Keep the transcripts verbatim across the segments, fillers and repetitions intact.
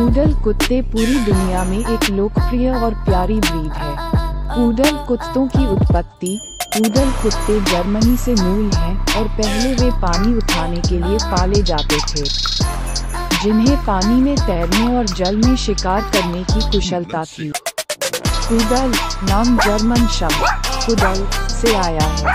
Poodle कुत्ते पूरी दुनिया में एक लोकप्रिय और प्यारी ब्रीड है। पूडल कुत्तों की उत्पत्ति पूडल कुत्ते जर्मनी से मूल हैं और पहले वे पानी उठाने के लिए पाले जाते थे, जिन्हें पानी में तैरने और जल में शिकार करने की कुशलता थी। पूडल नाम जर्मन शब्द पुडल से आया है,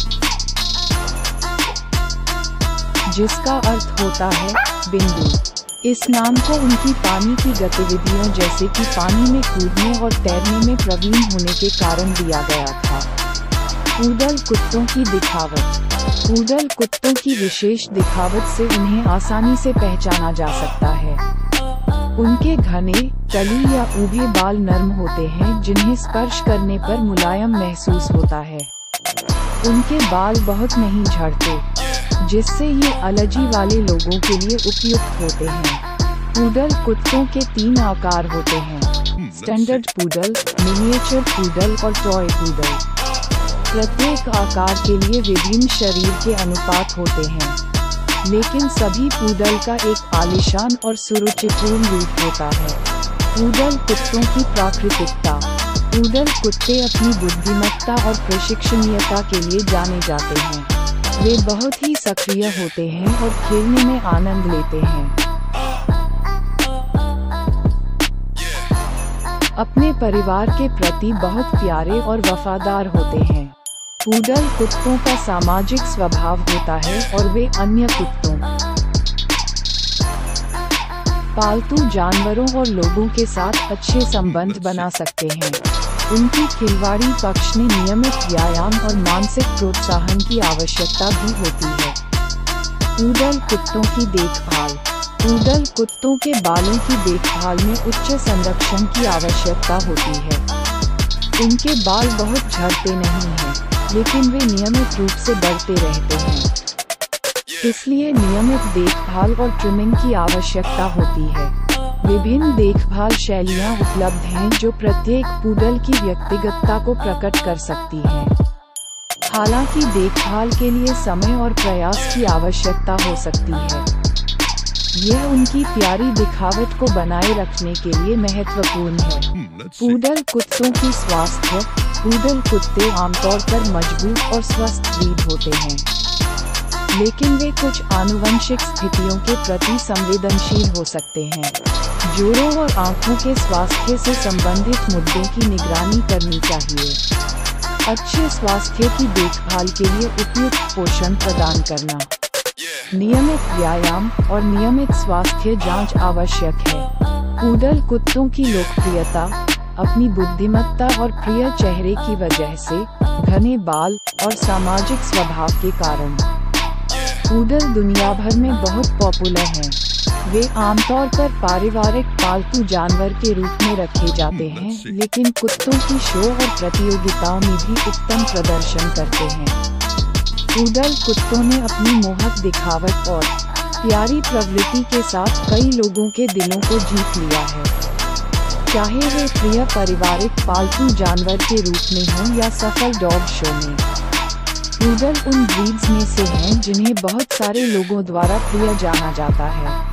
जिसका अर्थ होता है बिंदु। इस नाम को उनकी पानी की गतिविधियों जैसे कि पानी में कूदने और तैरने में प्रवीण होने के कारण दिया गया था। पूडल कुत्तों की दिखावट पूडल कुत्तों की विशेष दिखावट से उन्हें आसानी से पहचाना जा सकता है। उनके घने, तली या उभे बाल नरम होते हैं, जिन्हें स्पर्श करने पर मुलायम महसूस होता है। उनके बाल बहुत नहीं झड़ते, जिससे ये एलर्जी वाले लोगों के लिए उपयुक्त होते हैं। पूडल कुत्तों के तीन आकार होते हैं: स्टैंडर्ड पूडल, मिनिएचर पूडल और टॉय पूडल। प्रत्येक आकार के लिए विभिन्न शरीर के अनुपात होते हैं, लेकिन सभी पूडल का एक आलीशान और सुरुचिपूर्ण रूप होता है। पूडल कुत्तों की प्राकृतिकता पूडल कुत्ते अपनी बुद्धिमत्ता और प्रशिक्षणीयता के लिए जाने जाते हैं। वे बहुत ही सक्रिय होते हैं और खेलने में आनंद लेते हैं। अपने परिवार के प्रति बहुत प्यारे और वफादार होते हैं। पूडल कुत्तों का सामाजिक स्वभाव होता है और वे अन्य कुत्तों, पालतू जानवरों और लोगों के साथ अच्छे संबंध बना सकते हैं। उनकी खिलवाड़ी पक्ष में नियमित व्यायाम और मानसिक प्रोत्साहन की आवश्यकता भी होती है। पूडल कुत्तों की देखभाल पूडल कुत्तों के बालों की देखभाल में उच्च संरक्षण की आवश्यकता होती है। उनके बाल बहुत झड़ते नहीं हैं, लेकिन वे नियमित रूप से बढ़ते रहते हैं, इसलिए नियमित देखभाल और ट्रिमिंग की आवश्यकता होती है। विभिन्न देखभाल शैलियां उपलब्ध हैं जो प्रत्येक पूडल की व्यक्तिगतता को प्रकट कर सकती हैं। हालांकि देखभाल के लिए समय और प्रयास की आवश्यकता हो सकती है। यह उनकी प्यारी दिखावट को बनाए रखने के लिए महत्वपूर्ण है। पूडल कुत्तों की स्वास्थ्य पूडल कुत्ते आमतौर पर मजबूत और स्वस्थ ब्रीड होते हैं, लेकिन वे कुछ आनुवंशिक स्थितियों के प्रति संवेदनशील हो सकते हैं। जोड़ों और आँखों के स्वास्थ्य से संबंधित मुद्दों की निगरानी करनी चाहिए। अच्छे स्वास्थ्य की देखभाल के लिए उपयुक्त पोषण प्रदान करना, नियमित व्यायाम और नियमित स्वास्थ्य जांच आवश्यक है। पूडल कुत्तों की लोकप्रियता अपनी बुद्धिमत्ता और प्रिय चेहरे की वजह से, घने बाल और सामाजिक स्वभाव के कारण पूडल दुनिया भर में बहुत पॉपुलर हैं। वे आमतौर पर पारिवारिक पालतू जानवर के रूप में रखे जाते हैं, लेकिन कुत्तों की शो और प्रतियोगिताओं में भी उत्तम प्रदर्शन करते हैं। पूडल कुत्तों ने अपनी मोहक दिखावट और प्यारी प्रवृत्ति के साथ कई लोगों के दिलों को जीत लिया है, चाहे वे प्रिय पारिवारिक पालतू जानवर के रूप में हों या सफल डॉग शो में। पूडल उन ब्रीड्स में से हैं जिन्हें बहुत सारे लोगों द्वारा प्रिय जाना जाता है।